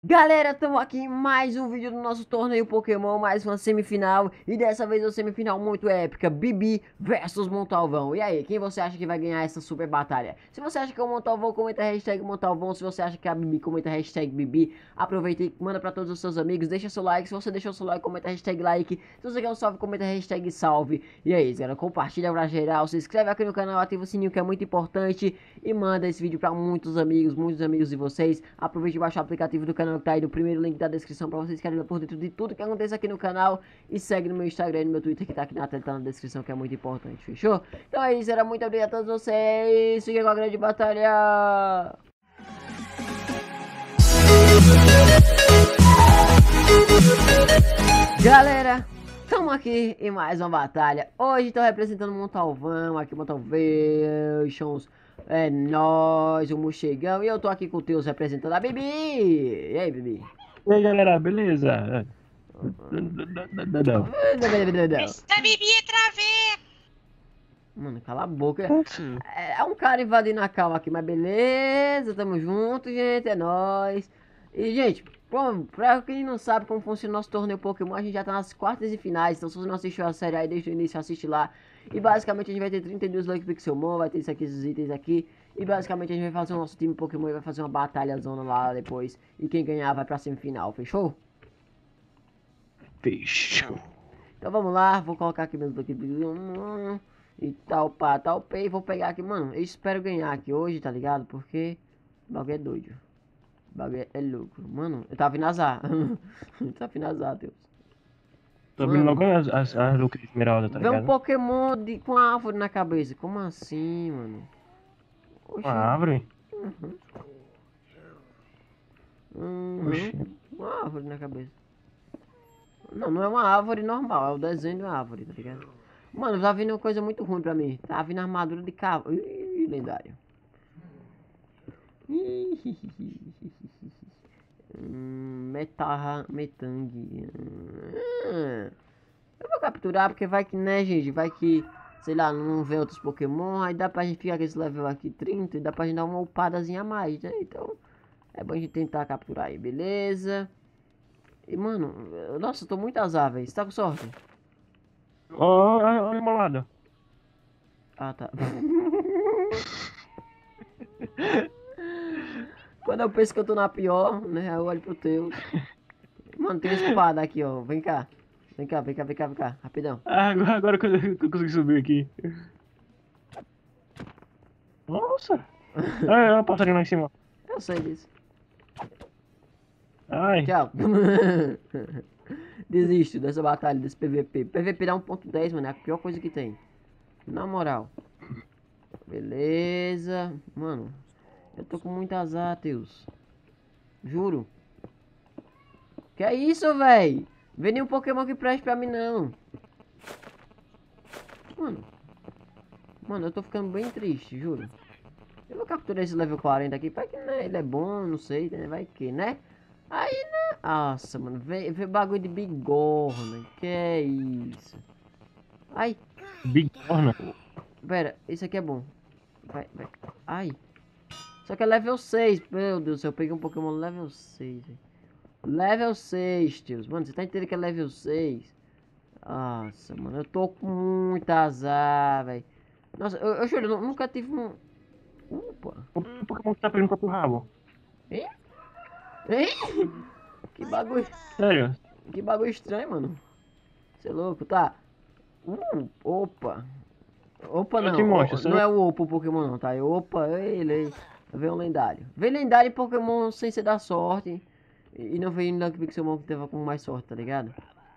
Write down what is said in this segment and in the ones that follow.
Galera, estamos aqui em mais um vídeo do nosso torneio Pokémon, mais uma semifinal. E dessa vez uma semifinal muito épica, Bibi versus Montalvão. E aí, quem você acha que vai ganhar essa super batalha? Se você acha que é o Montalvão, comenta a hashtag Montalvão. Se você acha que é a Bibi, comenta a hashtag Bibi. Aproveita e manda pra todos os seus amigos, deixa seu like. Se você deixou seu like, comenta a hashtag like. Se você quer um salve, comenta a hashtag salve. E aí, galera, compartilha pra geral, se inscreve aqui no canal, ativa o sininho que é muito importante. E manda esse vídeo pra muitos amigos de vocês. Aproveite e baixa o aplicativo do canal que tá aí no primeiro link da descrição pra vocês ficarem por dentro de tudo que acontece aqui no canal. E segue no meu Instagram e no meu Twitter que tá aqui na tela, tá na descrição, que é muito importante, fechou? Então é isso, era muito obrigado a todos vocês. Fiquem com a grande batalha. Galera, estamos aqui em mais uma batalha. Hoje estou representando Montalvão, aqui Montalvations. É nóis, o Mochegão. E eu tô aqui com o Teus representando a Bibi. E aí, Bibi? E aí, galera, beleza? Não. Essa bebia travei. Mano, cala a boca. Nossa. É um cara invadindo a calma aqui, mas beleza, tamo junto, gente, é nóis. E, gente, bom, pra quem não sabe como funciona o nosso torneio Pokémon, a gente já tá nas quartas e finais, então se você não assistiu a série aí desde o início, assiste lá. E basicamente a gente vai ter 32 Lucky Pixelmon, vai ter isso aqui, esses itens aqui. E basicamente a gente vai fazer o nosso time Pokémon e vai fazer uma batalha zona lá depois. E quem ganhar vai pra semifinal, fechou? Fechou. Então vamos lá, vou colocar aqui meus Lucky Pixelmon. E tal, pá, tal, pay. Vou pegar aqui, mano. Eu espero ganhar aqui hoje, tá ligado? Porque o bagulho é doido. O bagulho é louco. Mano, eu tava vindo azar. Eu tava vindo azar, Deus. Tô abrindo Mano, logo as Lucas de Esmeralda, tá vê um ligado? Pokémon com a árvore na cabeça. Como assim, mano? Uma Oxi. árvore? Uhum. Oxi. Uma árvore na cabeça. Não, não é uma árvore normal. É o desenho de uma árvore, tá ligado? Mano, tá vindo uma coisa muito ruim pra mim. Tá vindo armadura de cavalo. Ih, lendário. Metang. Eu vou capturar porque vai que, né, gente? Vai que, sei lá, não vê outros Pokémon. Aí dá pra gente ficar com esse level aqui 30 e dá pra gente dar uma upadazinha a mais, né? Então, é bom a gente tentar capturar aí, beleza? E, mano, nossa, eu tô muito azar, velho. Você tá com sorte? Olha uma lado. Ah, tá. Quando eu penso que eu tô na pior, né? Eu olho pro teu. Mano, tem uma espada aqui, ó. Vem cá. Vem cá, vem cá, vem cá, vem cá. Rapidão. Agora que eu consegui subir aqui. Nossa. É uma passarinho lá em cima. Eu sei disso. Ai. Tchau. Desisto dessa batalha, desse PVP. PVP dá 1.10, mano. É a pior coisa que tem. Na moral. Beleza. Mano, eu tô com muito azar, Teus. Juro. Que é isso, véi? Vem nenhum Pokémon que preste pra mim, não. Mano. Mano, eu tô ficando bem triste, juro. Eu vou capturar esse level 40 aqui. Vai que, né? Ele é bom, não sei, né? Vai que, né? Aí, né? Nossa, mano. Vê bagulho de bigorna. Que é isso? Ai. Bigorna. Pera, isso aqui é bom. Vai, vai. Ai. Só que é level 6. Meu Deus do céu, eu peguei um Pokémon level 6, velho. Level 6, tios. Mano, você tá entendendo que é level 6? Nossa, mano, eu tô com muito azar, velho. Nossa, eu juro, eu nunca tive um... Opa. O Pokémon que tá pegando o próprio rabo. Hein? Hein? Que bagulho... Sério? Que bagulho estranho, mano. Você é louco, tá? Opa. Opa, Eu te não. mostro, Não sério? é o Opa o Pokémon, não, tá? É opa, ele. Veio um lendário. Veio lendário e Pokémon sem ser da sorte. E não veio Lucky Pixelmon que tava com mais sorte, tá ligado?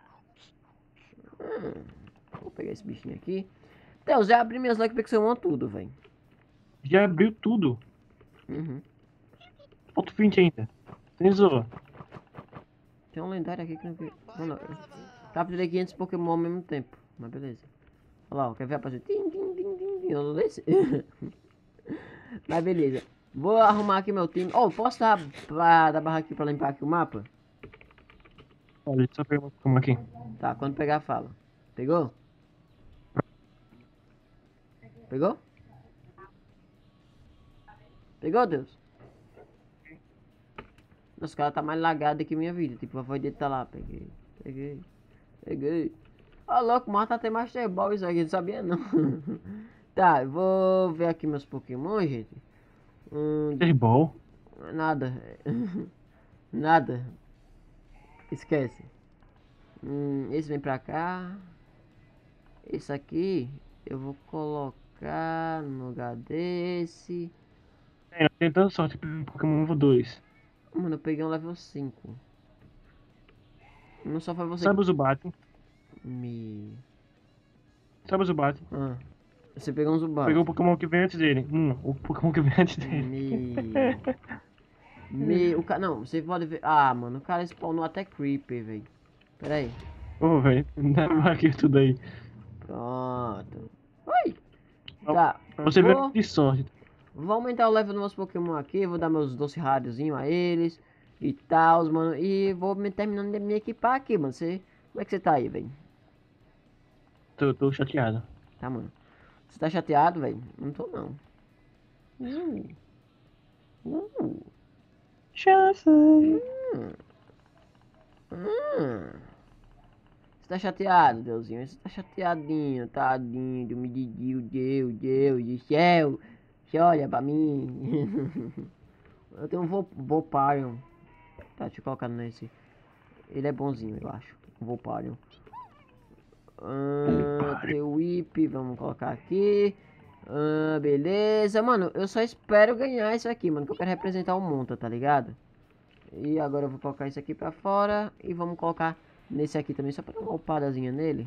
Vou pegar esse bichinho aqui. Deus, já abri minhas Lucky Pixelmon tudo, velho. Já abriu tudo. Uhum. Falta 20 ainda. Tensou. Tem um lendário aqui que não vi. Mano, eu capturei 500 Pokémon ao mesmo tempo. Mas beleza. Olha lá, ó, quer ver aparecer? Tim, tim, tim, tim, tim. Eu não desse. Mas beleza. Vou arrumar aqui meu time. Oh, posso dar barra aqui pra limpar aqui o mapa? Olha, deixa eu só pegar um Pokémon aqui. Tá, quando pegar fala. Pegou? Pegou? Pegou, Deus? Os caras tá mais lagado que minha vida. Tipo, a voz dele tá lá. Peguei. Ó, louco, mata até Master Ball isso aqui, não sabia não. Tá, eu vou ver aqui meus Pokémon, gente. Ball. Nada. Nada. Esquece. Esse vem pra cá. Esse aqui eu vou colocar no lugar desse. É, tentando sorte pro Pokémon nível 2. Mano, eu peguei um level 5. Não só foi você Sabe o Zubat? me... Sabe o Zubat? Ah, você pegou um Zubat. Pegou o Pokémon que veio antes dele. O Pokémon que veio antes dele. O cara... Não, você pode ver... Ah, mano, o cara spawnou até Creeper, velho. Pera aí. Ô, velho, não aqui tudo aí. Pronto. Oi! Pra- Tá. Pra você ver Vou- de sorte. Vou aumentar o level dos meus Pokémon aqui. Vou dar meus doce rariozinhos a eles. E tal, mano. E vou me terminando de me equipar aqui, mano. Como é que você tá aí, velho? Tô chateado. Tá, mano. Você tá chateado, velho? Não tô, não. Já sei. Você tá chateado, Deusinho? Você tá chateadinho, tadinho, me Deus do céu. Você olha pra mim. Eu tenho um Voparion. Tá, deixa eu colocar nesse. Ele é bonzinho, eu acho. Voparion. Tem o Whip, vamos colocar aqui. Beleza, mano. Eu só espero ganhar isso aqui, mano. Que eu quero representar o Monta, tá ligado? E agora eu vou colocar isso aqui pra fora. E vamos colocar nesse aqui também, só pra dar uma upadazinha nele.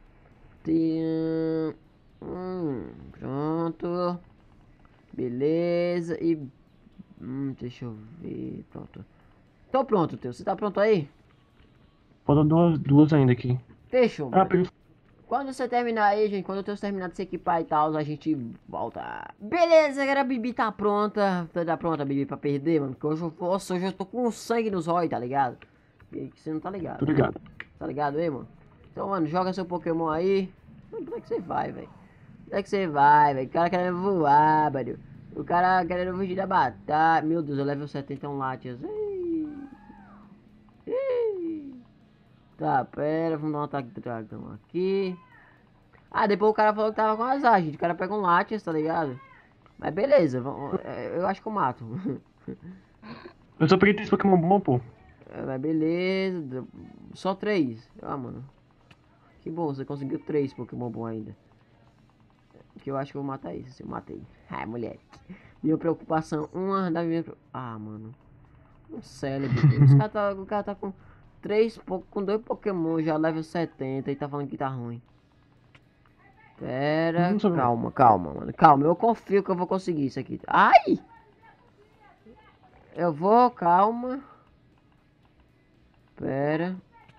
Pronto. Beleza. E... deixa eu ver. Pronto. Tô pronto, Teu. Você tá pronto aí? Faltam duas ainda aqui. Fechou, Ah, mano. peguei. Quando você terminar aí, gente, quando o Teus terminar de se equipar e tal, a gente volta. Beleza, galera, a Bibi tá pronta. Tá pronta, Bibi, pra perder, mano. Porque hoje eu tô com sangue nos olhos, tá ligado? E você não tá ligado. Tô ligado. Tá ligado aí, mano? Então, mano, joga seu Pokémon aí. Onde é que você vai, velho? Onde é que você vai, velho? O cara querendo voar, velho. O cara querendo fugir da batalha. Meu Deus, eu level 70 um Latias. Tá, pera, vamos dar um ataque do dragão aqui. Ah, depois o cara falou que tava com azar, gente. O cara pega um Latias, tá ligado? Mas beleza, eu acho que eu mato. Eu só peguei 3 Pokémon bom, pô. Mas beleza, só 3. Ah, mano. Que bom, você conseguiu 3 Pokémon bom ainda. Que eu acho que eu vou matar esse, eu matei. Ai, mulher. Minha preocupação, uma da minha... Ah, mano. Um cérebro. O cara tá com 2 Pokémon já level 70 e tá falando que tá ruim. Pera, calma, mano. Calma, eu confio que eu vou conseguir isso aqui. Ai! Eu vou, calma. Pera.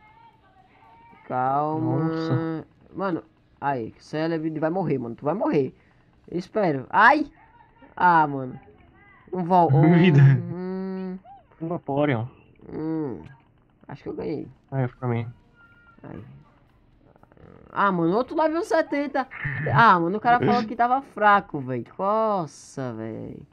Calma. Nossa. Mano, aí, Celebi vai morrer, mano. Tu vai morrer. Eu espero. Ai! Ah, mano. Vida. Hum, Um Vaporeon. acho que eu ganhei. Aí, pra mim. Ai. Ah, mano, outro level 70. Ah, mano, o cara falou que tava fraco, velho. Nossa, velho.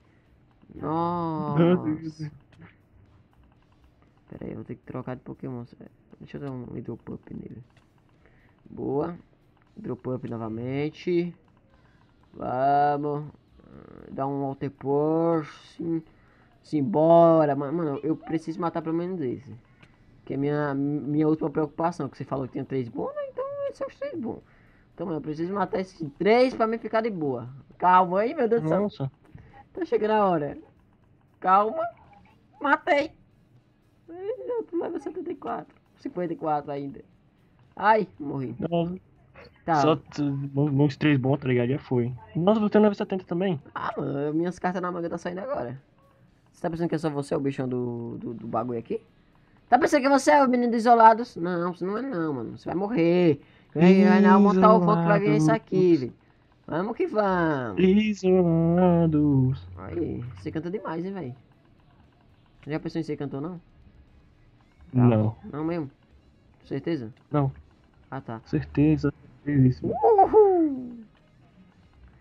Nossa. Pera aí, eu vou ter que trocar de Pokémon. Deixa eu dar um Hidropup nele. Boa. Hidropup novamente. Vamos. Dar um Water Push. Simbora. Mano, eu preciso matar pelo menos esse. Que é minha última preocupação. Que você falou que tinha 3 bons, né? Então esses são os 3 bons. Então, mano, eu preciso matar esses 3 pra mim ficar de boa. Calma aí, meu Deus do céu. Nossa. Tá chegando a hora. Calma. Matei. Eu tô level 74. 54 ainda. Ai, morri. Nossa. Tá. Só uns 3 bons, tá ligado? Já foi. Nossa, você tem 970 também. Ah, mano, minhas cartas na manga tá saindo agora. Você tá pensando que é só você, o bichão do bagulho aqui? Tá pensando que você é o menino dos isolados? Não, você não é não, mano. Você vai morrer. Vai não montar o voo que vai vir isso aqui, velho. Vamos que vamos. Isolados. Aí, você canta demais, hein, velho. Já pensou em ser cantor, não? Não. Não mesmo? Certeza? Não. Ah, tá. Certeza. Isso. Uhul.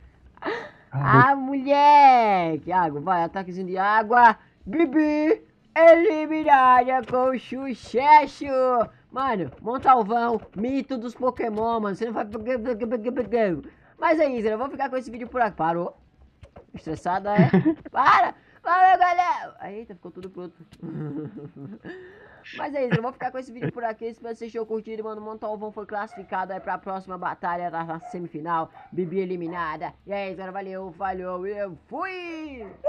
Ah, Ah, moleque! Água, vai, ataquezinho de água. Bibi! eliminada com sucesso. Mano, Montalvão, mito dos Pokémon, mano. Você não vai... Mas é isso, eu vou ficar com esse vídeo por aqui. Parou? Estressada, é? Para! Valeu, galera! Eita, ficou tudo pronto. Mas é isso, eu vou ficar com esse vídeo por aqui. Espero que vocês tenham curtido, mano. Montalvão foi classificado aí pra próxima batalha da semifinal. Bibi eliminada. E é isso, galera. Valeu, falhou, eu fui!